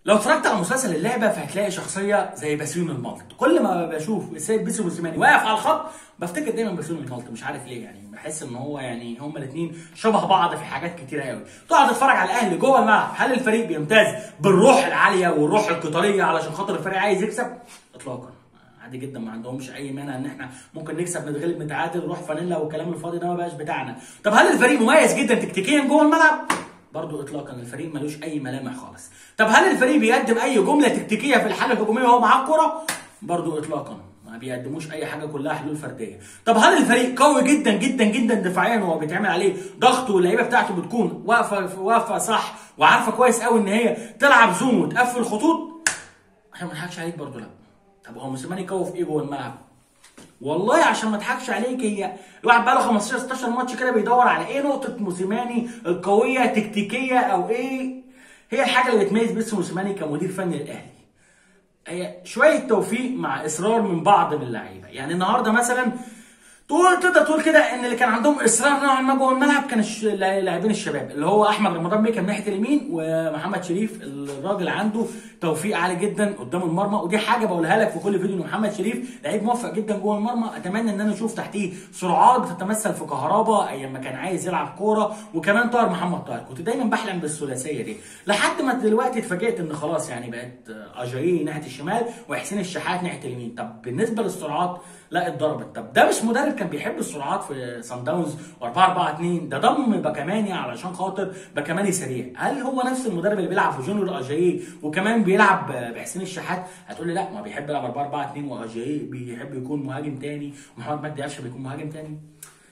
لو اتفرجت على مسلسل اللعبه فهتلاقي شخصيه زي باسيون الملط. كل ما بشوف السيد بيسو موسيماني واقف على الخط بفتكر دايما باسيون الملط، مش عارف ليه، يعني بحس ان هو يعني هما الاثنين شبه بعض في حاجات كتيره قوي. تقعد تتفرج على الاهلي جوه الملعب، هل الفريق بيمتاز بالروح العاليه والروح القتاليه علشان خاطر الفريق عايز يكسب؟ اطلاقا. عادي جدا، ما عندهمش اي مانع ان احنا ممكن نكسب، نتغلب، نتعادل، روح فانيلا والكلام الفاضي ده ما بقاش بتاعنا. طب هل الفريق مميز جدا تكتيكيا جوه الملعب؟ برضه اطلاقا، الفريق ملوش اي ملامح خالص. طب هل الفريق بيقدم اي جمله تكتيكيه في الحاله الهجوميه وهو معاه الكوره؟ برضه اطلاقا، ما بيقدموش اي حاجه، كلها حلول فرديه. طب هل الفريق قوي جدا جدا جدا دفاعيا وهو بيتعمل عليه ضغط واللعيبه بتاعته بتكون واقفه صح وعارفه كويس قوي ان هي تلعب زون وتقفل خطوط؟ احنا ما نضحكش عليك برضه، لا. طب هو موسيماني قوي في ايه جوه الملعب؟ والله عشان ما اضحكش عليك، هي الواحد بقى له 15 16 ماتش كده بيدور على ايه نقطه موسيماني القويه تكتيكيه، او ايه هي الحاجه اللي بتميز بس موسيماني كمدير فني للاهلي. هي شويه توفيق مع اصرار من بعض من اللعيبه. يعني النهارده مثلا تقدر تقول كده ان اللي كان عندهم اصرار نوعا ما جوه الملعب كان اللاعبين الشباب، اللي هو احمد رمضان بيكا من ناحيه اليمين ومحمد شريف. الراجل عنده توفيق عالي جدا قدام المرمى، ودي حاجه بقولها لك في كل فيديو ان محمد شريف لعيب موفق جدا جوه المرمى. اتمنى ان انا اشوف تحتيه سرعات بتتمثل في كهربا ايام ما كان عايز يلعب كوره، وكمان طاهر محمد طاهر. كنت دايما بحلم بالثلاثيه دي لحد ما دلوقتي اتفاجئت ان خلاص يعني بقت اجاييه ناحيه الشمال وحسين الشحات ناحيه اليمين. طب بالنسبه للسرعات لا اتضربت. طب ده مش مدرب كان بيحب السرعات في سان داونز و4-4-2؟ ده ضم باكاماني علشان خاطر باكاماني سريع. هل هو نفس المدرب اللي بيلعب في جونيور اجاييه وكمان بيلعب بحسين الشحات؟ هتقول لي لا، ما بيحب يلعب 4-4-2 واجاييه بيحب يكون مهاجم تاني ومحمد مجدي قفشه بيكون مهاجم تاني.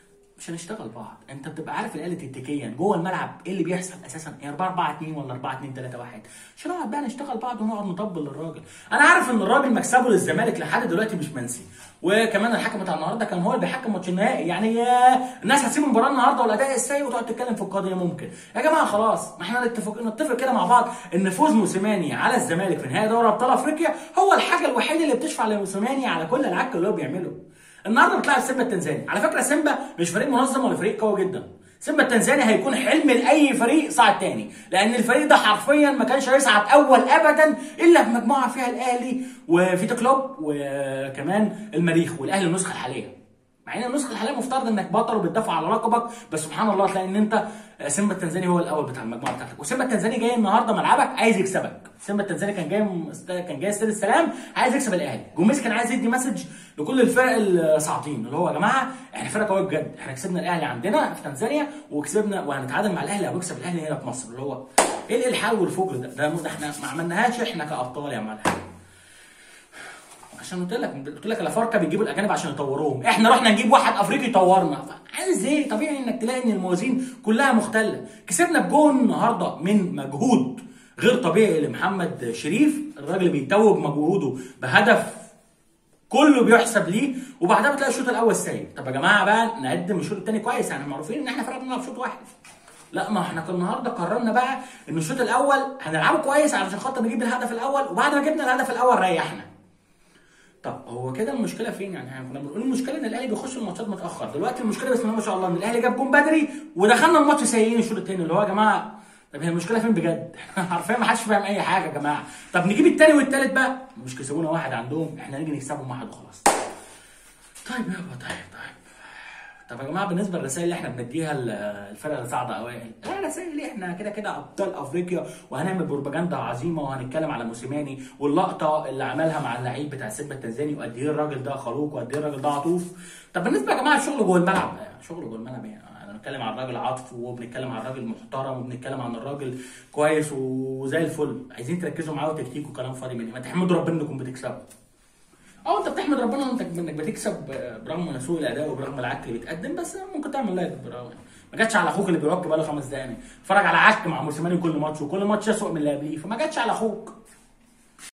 مش هنشتغل بعض. انت بتبقى عارف الاله تكتيكيا جوه الملعب ايه اللي بيحصل اساسا، 4-4-2 ولا 4-2-3-1، مش هنقعد بقى نشتغل بعض ونقعد نطبل للراجل. انا عارف ان الراجل مكسبه للزمالك لحد دلوقتي مش منسي، وكمان الحكم بتاع النهارده كان هو اللي بيحكم ماتش النهائي. يعني الناس هتسيب المباراه النهارده والاداء السيء وتقعد تتكلم في القضيه؟ ممكن يا جماعه خلاص، ما احنا نتفق كده مع بعض ان فوز موسيماني على الزمالك في نهائي دوري ابطال افريقيا هو الحاجه الوحيده اللي بتشفع لموسيماني على كل العك اللي هو بيعمله. النهارده بتلعب سيمبا التنزاني، على فكره سيمبا مش فريق منظم ولا فريق قوي جدا. سيمبا التنزاني هيكون حلم لاي فريق صعد تاني، لان الفريق ده حرفيا ما كانش هيصعد اول ابدا الا في مجموعه فيها الاهلي وفيتا كلوب وكمان المريخ والاهلي النسخه الحاليه. مع ان النسخه الحاليه مفترض انك بطل وبتدافع على لقبك، بس سبحان الله تلاقي ان انت سيمبا التنزاني هو الاول بتاع المجموعه بتاعتك. وسيمبا التنزاني جاي النهارده ملعبك عايز يكسبك. سيمبا التنزاني كان جاي استاد السلام عايز يكسب الاهلي. جوميز كان عايز يدي مسج لكل الفرق الصاعدين اللي هو يا جماعه احنا فرقه قويه بجد، احنا كسبنا الاهلي عندنا في تنزانيا وكسبنا وهنتعادل مع الاهلي او نكسب الاهلي هنا في مصر. اللي هو ايه الالحاد والفجر ده احنا ما عملناهاش احنا كابطال يا معلم. عشان قلت لك الافارقه بيجيبوا الاجانب عشان يطوروهم، احنا رحنا نجيب واحد افريقي يطورنا. عايز ايه؟ طبيعي انك تلاقي ان الموازين كلها مختله. كسبنا بجون النهارده من مجهود غير طبيعي لمحمد شريف، الراجل بيتوج مجهوده بهدف كله بيحسب ليه، وبعدها بتلاقي الشوط الاول سيء. طب يا جماعه بقى نقدم الشوط الثاني كويس، يعني معروفين ان احنا فرقه بنلعب شوط واحد. لا، ما احنا النهارده قررنا بقى ان الشوط الاول هنلعبه كويس علشان خاطر نجيب الهدف الاول، وبعد ما جبنا الهدف الاول ريحنا. طب هو كده المشكله فين؟ يعني احنا كنا بنقول المشكله ان الاهلي بيخش الماتشات متاخر، دلوقتي المشكله بسم الله ما شاء الله ان الاهلي جاب جون بدري ودخلنا الماتش سيئين الشوط الثاني. اللي هو يا جماعه طب هي المشكله فين بجد؟ حرفيا ما حدش فاهم اي حاجه يا جماعه. طب نجيب الثاني والثالث بقى، مش كسبونا واحد عندهم، احنا نيجي نكسبهم واحد وخلاص. طيب يابا طب يا جماعه بالنسبه للرسائل اللي احنا بنديها الفرق اللي صاعده اوائل، لا رسائل ايه؟ احنا كده كده ابطال افريقيا وهنعمل بروباجندا عظيمه وهنتكلم على موسيماني واللقطه اللي عملها مع اللعيب بتاع سيمبا التنزاني وقد ايه الراجل ده خلوق وقد ايه الراجل ده عطوف. طب بالنسبه يا جماعه الشغل جوه الملعب، شغل جوه الملعب يعني بنتكلم عن الراجل عاطف وبنتكلم عن الراجل محترم وبنتكلم عن الراجل كويس وزي الفل. عايزين تركزوا معاه وتكتيك وكلام فاضي مني، ما تحمدوا ربنا انكم بتكسبوا. انت بتحمد ربنا انك بتكسب برغم سوء الاداء وبرغم العك اللي بيتقدم، بس ممكن تعمل لايك ما جاتش على اخوك اللي بيعك بقى له 5 دقايق. اتفرج على عك مع موسيماني كل ماتش وكل ماتش اسوء من اللي قبليه، فما جاتش على اخوك.